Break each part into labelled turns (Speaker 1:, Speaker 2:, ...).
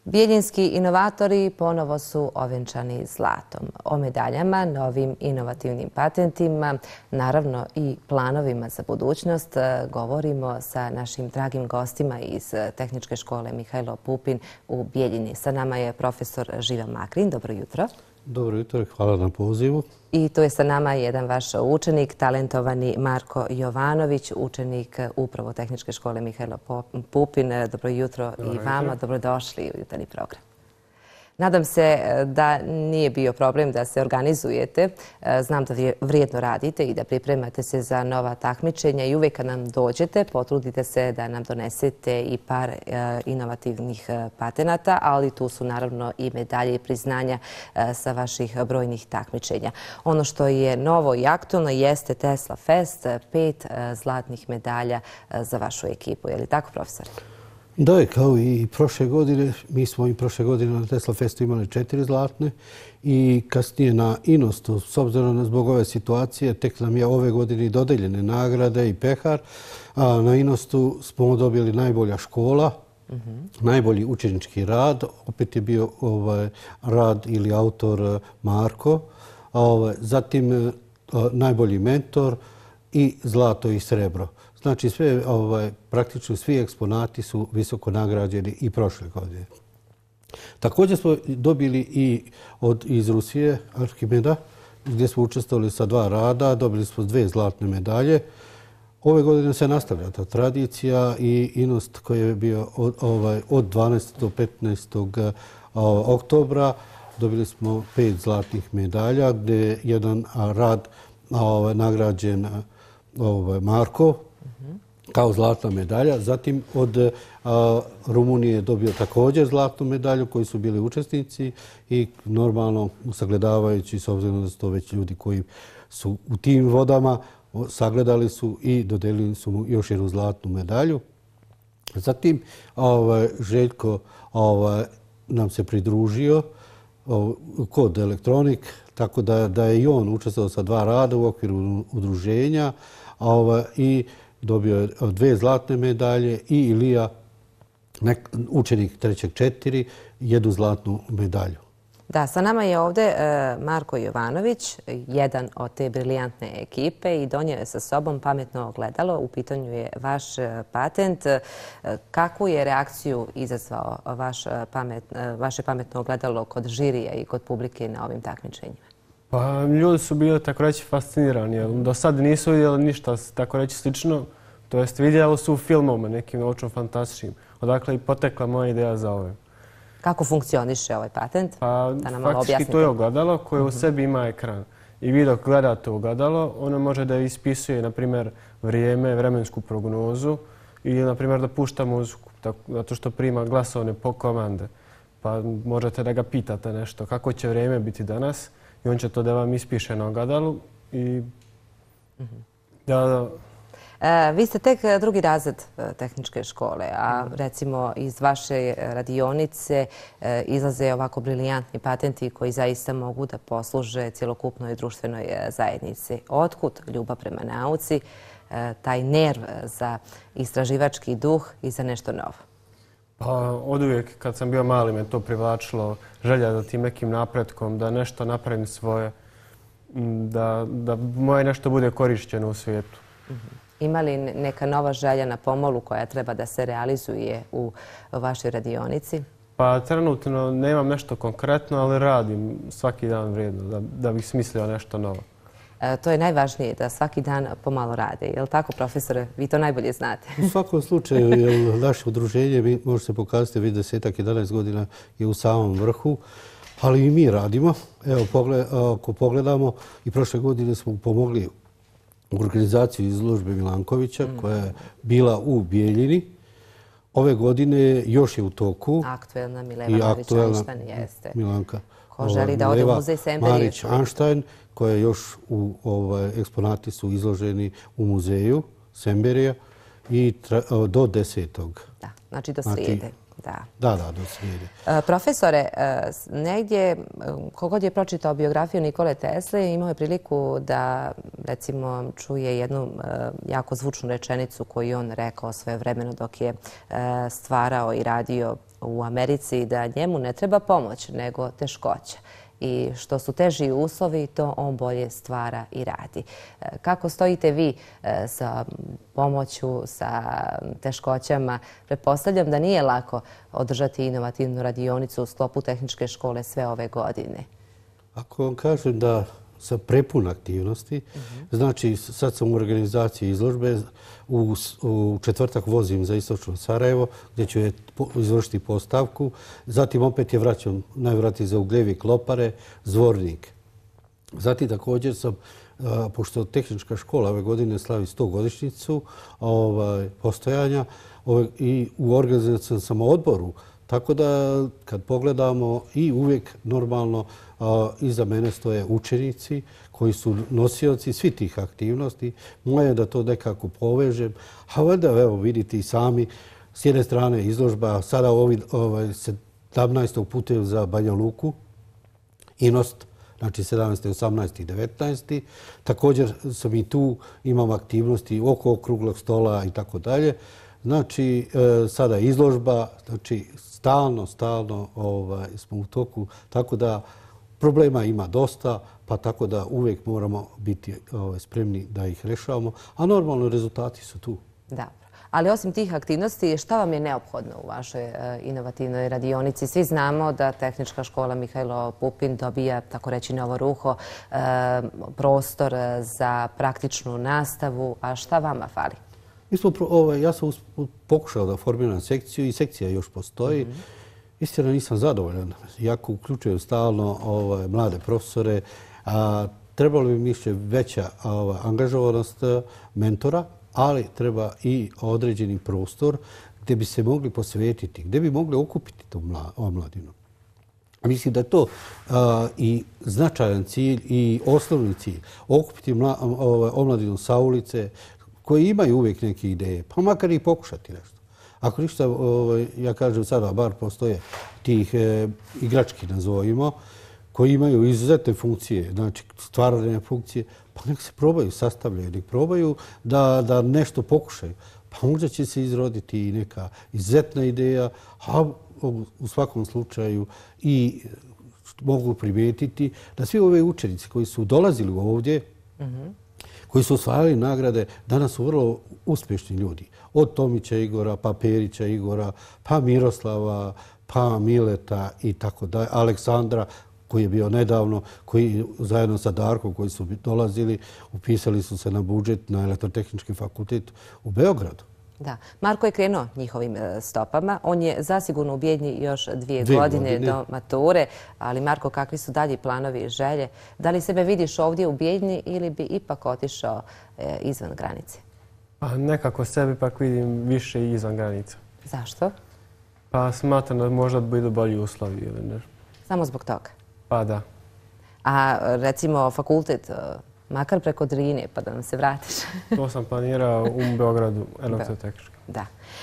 Speaker 1: Bijeljinski inovatori ponovo su ovjenčani zlatom. O medaljama, novim inovativnim patentima, naravno i planovima za budućnost govorimo sa našim dragim gostima iz Tehničke škole Mihajlo Pupin u Bijeljini. Sa nama je profesor Živa Makrin. Dobro jutro.
Speaker 2: Dobro jutro, hvala na pozivu.
Speaker 1: I tu je sa nama jedan vaš učenik, talentovani Marko Jovanović, učenik upravo Tehničke škole Mihajlo Pupin. Dobro jutro i vama, dobrodošli u jutarnji program. Nadam se da nije bio problem da se organizujete. Znam da vrijedno radite i da pripremate se za nova takmičenja i uvijek kad nam dođete potrudite se da nam donesete i par inovativnih patenata, ali tu su naravno i medalje i priznanja sa vaših brojnih takmičenja. Ono što je novo i aktualno jeste Tesla Fest, 5 zlatnih medalja za vašu ekipu. Je li tako, profesor?
Speaker 2: Da, kao i prošle godine, mi smo i prošle godine na Tesla Festu imali 4 zlatne i kasnije na Inostu, s obzirom na zbog ove situacije, tek nam je ove godine i dodeljene nagrade i pehar. A na Inostu smo dobili najbolja škola, najbolji učenički rad, opet je bio rad ili autor Marko, zatim najbolji mentor i zlato i srebro. Znači, praktično svi eksponati su visoko nagrađeni i prošle godine. Također smo dobili i iz Rusije Arhimeda, gdje smo učestvovali sa 2 rada, dobili smo 2 zlatne medalje. Ove godine se nastavlja ta tradicija i Inost koji je bio od 12. do 15. oktobra dobili smo 5 zlatnih medalja, gdje je jedan rad nagrađen Marko, kao zlatna medalja. Zatim od Rumunije je dobio također zlatnu medalju koji su bili učesnici i normalno sagledavajući, s obzirom da su to već ljudi koji su u tim vodama, sagledali su i dodelili su mu još jednu zlatnu medalju. Zatim Željko nam se pridružio kod Elektronik, tako da je i on učestvovao sa 2 rada u okviru udruženja i dobio je 2 zlatne medalje i Ilija, učenik 3.4, 1 zlatnu medalju.
Speaker 1: Da, sa nama je ovdje Marko Jovanović, jedan od te briljantne ekipe i donio je sa sobom pametno ogledalo. U pitanju je vaš patent. Kakvu je reakciju izazvao vaše pametno ogledalo kod žirija i kod publike na ovim takmičenjima?
Speaker 3: Pa, ljudi su bili, tako reći, fascinirani. Do sad nisu vidjeli ništa, tako reći, slično. To jest, vidjeli su u filmovima nekim naučno-fantastičnim. Odakle i potekla moja ideja za ove.
Speaker 1: Kako funkcioniše ovaj patent?
Speaker 3: Pa, faktički to je ogledalo koje u sebi ima ekran. I vi dok gledate ogledalo, ono može da ispisuje, na primjer, vrijeme, vremensku prognozu ili, na primjer, da pušta muziku, zato što prima glasovne komande. Pa možete da ga pitate nešto kako će vrijeme biti danas i on će to da vam ispiše na ogledalu i
Speaker 1: Vi ste tek 2. razred Tehničke škole, a recimo iz vaše radionice izlaze ovako briljantni patenti koji zaista mogu da posluže cjelokupnoj društvenoj zajednici. Otkud ljubav prema nauci, taj nerv za istraživački duh i za nešto novo?
Speaker 3: Pa, oduvijek kad sam bio mali me to privlačilo, želja za tim nekim napretkom, da nešto napravim svoje, da moje nešto bude korišćeno u svijetu.
Speaker 1: Ima li neka nova želja na pomolu koja treba da se realizuje u vašoj radionici?
Speaker 3: Pa trenutno nemam nešto konkretno, ali radim svaki dan vrijedno da bih smislio nešto novo.
Speaker 1: To je najvažnije, da svaki dan pomalo rade. Je li tako, profesore? Vi to najbolje znate.
Speaker 2: U svakom slučaju, naše udruženje, može se pokazati, već 10-11 godina je u samom vrhu, ali i mi radimo. Evo, ako pogledamo, i prošle godine smo pomogli organizaciju izložbe Milankovića koja je bila u Bijeljini. Ove godine još je u toku.
Speaker 1: Aktuelna Mileva Marić-Einstein jeste.
Speaker 2: Milanka.
Speaker 1: Ko želi da ode u muzej Semberije.
Speaker 2: Marić-Einstein, koja još eksponati su izloženi u muzeju Semberija i do 10.
Speaker 1: Da, znači do srijede.
Speaker 2: Da, do srijede.
Speaker 1: Profesore, negdje, kogod je pročitao biografiju Nikole Tesle, imao je priliku da, recimo, čuje jednu jako zvučnu rečenicu koju on rekao svojevremeno dok je stvarao i radio u Americi da njemu ne treba pomoć, nego teškoća. I što su teži uslovi, to on bolje stvara i radi. Kako stojite vi sa pomoću, sa teškoćama? Pretpostavljam da nije lako održati inovativnu radionicu u sklopu tehničke škole sve ove godine.
Speaker 2: Ako vam kažem da sam prepun aktivnosti, znači sad sam u organizaciji izložbe, u četvrtak vozim za istočno Sarajevo gdje ću izvršiti postavku, zatim opet je vraćam najvratnije za Ugljevik, Lopare, Zvornik. Zatim također sam, pošto tehnička škola ove godine slavi 100-godišnjicu postojanja i u organizacijom sam odboru, tako da kad pogledamo i uvijek normalno iza mene stoje učenici koji su nosioci svih tih aktivnosti. Moje je da to nekako povežem. A valjda, evo, vidite i sami, s jedne strane izložba, sada 17. putujem za Banja Luku, Inost, znači 17., 18. i 19. Također sam i tu, imam aktivnosti oko okruglog stola i tako dalje. Znači, sada izložba, znači stalno smo u toku, tako da problema ima dosta, pa tako da uvijek moramo biti spremni da ih rešavamo, a normalno rezultati su tu.
Speaker 1: Dobro. Ali osim tih aktivnosti, šta vam je neophodno u vašoj inovativnoj radionici? Svi znamo da Tehnička škola Mihajlo Pupin dobija, tako reći, novo ruho, prostor za praktičnu nastavu, a šta vama fali?
Speaker 2: Ja sam pokušao da formiram sekciju i sekcija još postoji. Istina, nisam zadovoljan. Jako uključujem stalno mlade profesore. Trebalo bi mi više veća angažovanost mentora, ali treba i određeni prostor gdje bi se mogli posvetiti, gdje bi mogli okupiti tu omladinu. Mislim da je to i značajan cilj i osnovni cilj. Okupiti omladinu sa ulice koji imaju uvijek neke ideje, pa makar i pokušati nešto. Ako ništa, ja kažem sada, bar postoje tih igrački, nazovimo, koji imaju izuzetne funkcije, znači stvarane funkcije, pa nek se probaju, sastavljaju, nek probaju da nešto pokušaju. Pa možda će se izroditi i neka izuzetna ideja, a u svakom slučaju i mogu primijetiti da svi ove učenici koji su dolazili ovdje, koji su osvajali nagrade, danas su vrlo uspješni ljudi. Od Tomića Igora, pa Perića Igora, pa Miroslava, pa Mileta i tako dalje, Aleksandra, koji je bio nedavno, koji zajedno sa Darkom koji su dolazili, upisali su se na budžet na Elektrotehnički fakultet u Beogradu.
Speaker 1: Da. Marko je krenuo njihovim stopama. On je zasigurno u Bijeljni još 2 godine do mature. Ali Marko, kakvi su dalji planovi i želje? Da li sebe vidiš ovdje u Bijeljni ili bi ipak otišao izvan granice?
Speaker 3: Pa nekako sebe pak vidim više i izvan granica.
Speaker 1: Zašto?
Speaker 3: Pa smatram da možda budu bolji uslovi ili nešto.
Speaker 1: Samo zbog toga?
Speaker 3: Pa da.
Speaker 1: A recimo fakultet, makar preko Drine, pa da nam se vratiš.
Speaker 3: To sam planirao u Beogradu, elektrotehnički.
Speaker 1: Da.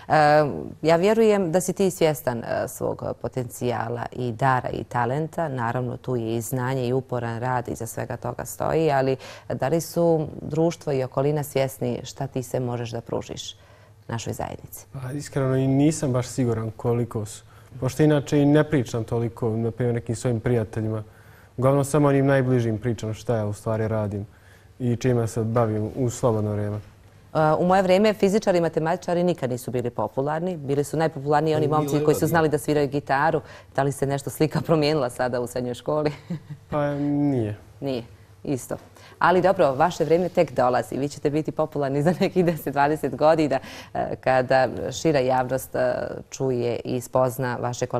Speaker 1: Ja vjerujem da si ti svjestan svog potencijala i dara i talenta. Naravno, tu je i znanje i uporan rad iza svega toga stoji, ali da li su društvo i okolina svjesni šta ti se možeš da pružiš našoj zajednici?
Speaker 3: Pa iskreno i nisam baš siguran koliko su. Pošto inače i ne pričam toliko, na primjer, nekim svojim prijateljima. Uglavnom samo onim najbližim pričam šta ja u stvari radim i čime se bavim u slobodno vrijeme.
Speaker 1: U moje vrijeme fizičari i matematičari nikad nisu bili popularni. Bili su najpopularniji oni momci koji su znali da sviraju gitaru. Da li se nešto slika promijenila sada u srednjoj školi?
Speaker 3: Pa nije.
Speaker 1: Nije, isto. Ali dobro, vaše vrijeme tek dolazi. Vi ćete biti popularni za nekih 10-20 godina kada šira javnost čuje i spozna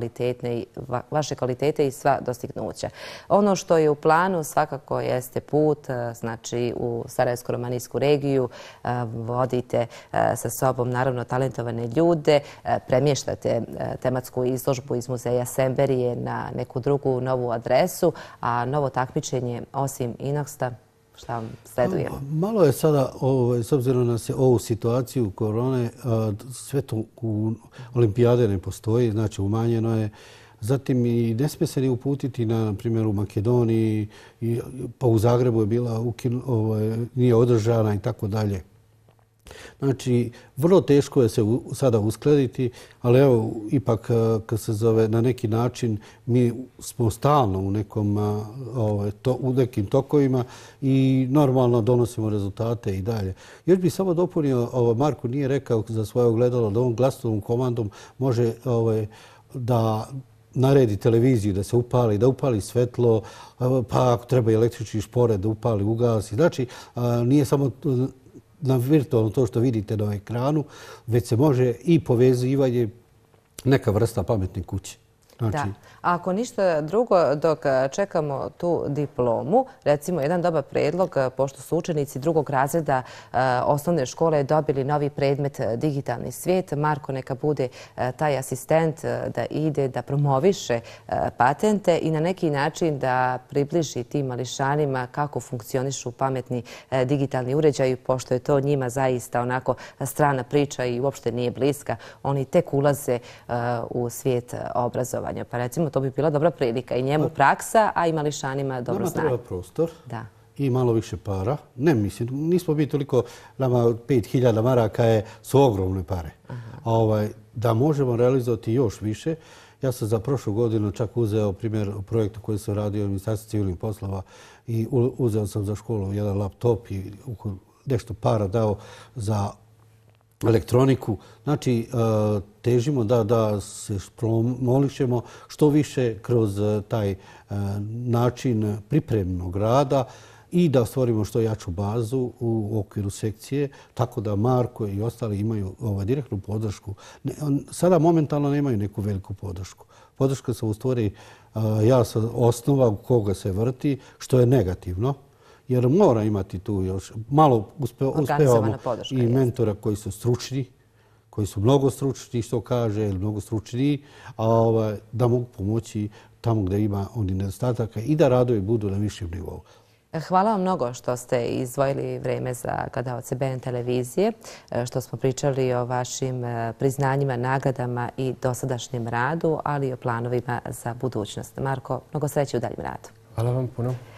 Speaker 1: vaše kvalitete i sva dostignuća. Ono što je u planu svakako jeste put, znači u Sarajevsko-romanijsku regiju, vodite sa sobom naravno talentovane ljude, premještate tematsku izložbu iz muzeja Semberije na neku drugu novu adresu, a novo takmičenje osim Inoxta, šta vam sleduje?
Speaker 2: Malo je sada, s obzirom na ovu situaciju korone, sve to u olimpijade ne postoji, znači umanjeno je. Zatim i ne smije se ni uputiti na primjer u Makedoniji, pa u Zagrebu je bila nije održana i tako dalje. Znači, vrlo teško je se sada uskladiti, ali evo, ipak, kad se zove, na neki način, mi smo stalno u nekim tokovima i normalno donosimo rezultate i dalje. Još bih samo dopunio, Marko nije rekao za svoje ogledalo da on glasovnom komandom može da naredi televiziju da se upali, da upali svetlo, pa ako treba električni šporet da upali, ugasi. Znači, nije samo na virtualno to što vidite na ekranu, već se može i povezivanje neka vrsta pametne kuće.
Speaker 1: Da. A ako ništa drugo, dok čekamo tu diplomu, recimo jedan dobar predlog, pošto su učenici drugog razreda osnovne škole dobili novi predmet digitalni svijet, Marko neka bude taj asistent da ide, da promoviše patente i na neki način da približi tim mališanima kako funkcionišu pametni digitalni uređaji, pošto je to njima zaista onako strana priča i uopšte nije bliska. Oni tek ulaze u svijet obrazovanja. Pa recimo, to bi bila dobra prilika. I njemu praksa, a i mališanima dobro znanje.
Speaker 2: Nama treba prostor i malo više para. Ne, mislim, nismo mi toliko, nama 5.000 maraka su ogromne pare. Da možemo realizovati još više. Ja sam za prošlu godinu čak uzeo primjer projekta koji sam radio u Ministarstvu civilnih poslova i uzeo sam za školu jedan laptop i nešto para dao za elektroniku. Znači, težimo da se promovišemo što više kroz taj način pripremnog rada i da stvorimo što jaču bazu u okviru sekcije, tako da Marko i ostali imaju direktnu podršku. Sada momentalno nemaju neku veliku podršku. Podrška se u stvari jasna osnova u koga se vrti, što je negativno. Jer mora imati tu još malo uspevamo i mentora koji su stručni, koji su mnogo stručni, što kaže, ili mnogo stručniji, da mogu pomoći tamo gdje ima oni nedostataka i da radovi budu na višem nivou.
Speaker 1: Hvala vam mnogo što ste izdvojili vreme za gledaoce BN televizije, što smo pričali o vašim priznanjima, nagradama i dosadašnjem radu, ali i o planovima za budućnost. Marko, mnogo sreće u daljem radu.
Speaker 3: Hvala vam puno.